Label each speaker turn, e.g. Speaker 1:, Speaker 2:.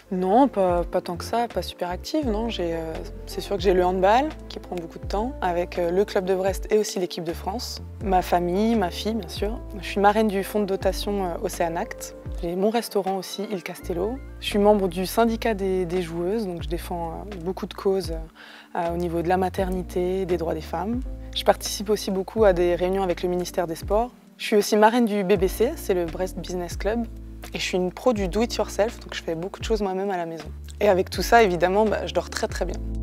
Speaker 1: Non, pas tant que ça, pas super active, non. C'est sûr que j'ai le handball, qui prend beaucoup de temps, avec le club de Brest et aussi l'équipe de France. Ma famille, ma fille, bien sûr. Je suis marraine du fonds de dotation Océanact. J'ai mon restaurant aussi, Il Castello. Je suis membre du syndicat des joueuses, donc je défends beaucoup de causes au niveau de la maternité, des droits des femmes. Je participe aussi beaucoup à des réunions avec le ministère des Sports. Je suis aussi marraine du BBC, c'est le Brest Business Club. Et je suis une pro du do-it-yourself, donc je fais beaucoup de choses moi-même à la maison. Et avec tout ça, évidemment, je dors très très bien.